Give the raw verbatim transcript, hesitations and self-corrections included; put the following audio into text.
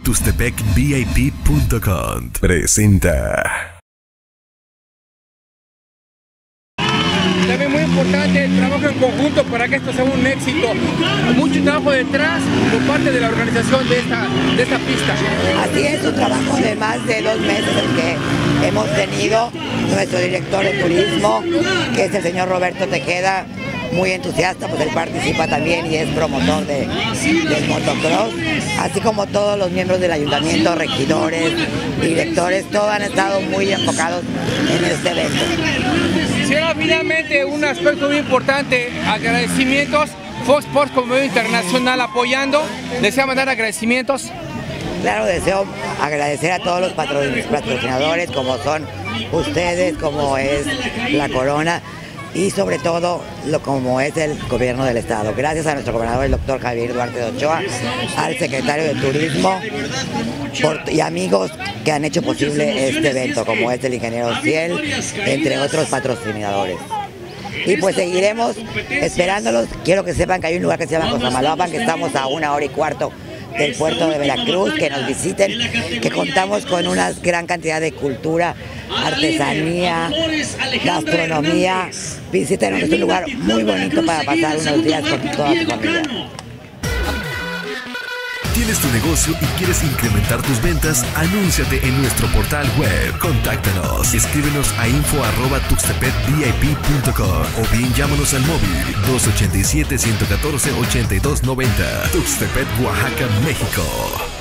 Tuxtepec V I P punto com presenta. También muy importante el trabajo en conjunto para que esto sea un éxito. Mucho trabajo detrás por parte de la organización de esta, de esta pista. Así es, un trabajo de más de dos meses el que hemos tenido. Nuestro director de turismo, que es el señor Roberto Tejeda, muy entusiasta, pues él participa también y es promotor de, del motocross, así como todos los miembros del ayuntamiento, regidores, directores, todos han estado muy enfocados en este evento. Será finalmente un aspecto muy importante, agradecimientos, Fox Sports como medio internacional apoyando. ¿Desea mandar agradecimientos? Claro, deseo agradecer a todos los patrocinadores, como son ustedes, como es la Corona, y sobre todo lo como es el gobierno del estado. Gracias a nuestro gobernador, el doctor Javier Duarte de Ochoa, al secretario de Turismo por, y amigos que han hecho posible este evento, como es el ingeniero Ciel, entre otros patrocinadores. Y pues seguiremos esperándolos. Quiero que sepan que hay un lugar que se llama Cosamaloapan, que estamos a una hora y cuarto del puerto de Veracruz, que nos visiten, que contamos con una gran cantidad de cultura, artesanía, gastronomía. Visítenos, es un lugar muy bonito para pasar unos días con toda tu familia. ¿Tienes tu negocio y quieres incrementar tus ventas? Anúnciate en nuestro portal web. Contáctanos. Escríbenos a info arroba tuxtepec V I P punto com o bien llámanos al móvil dos ochenta y siete, ciento catorce, ochenta y dos noventa. Tuxtepec, Oaxaca, México.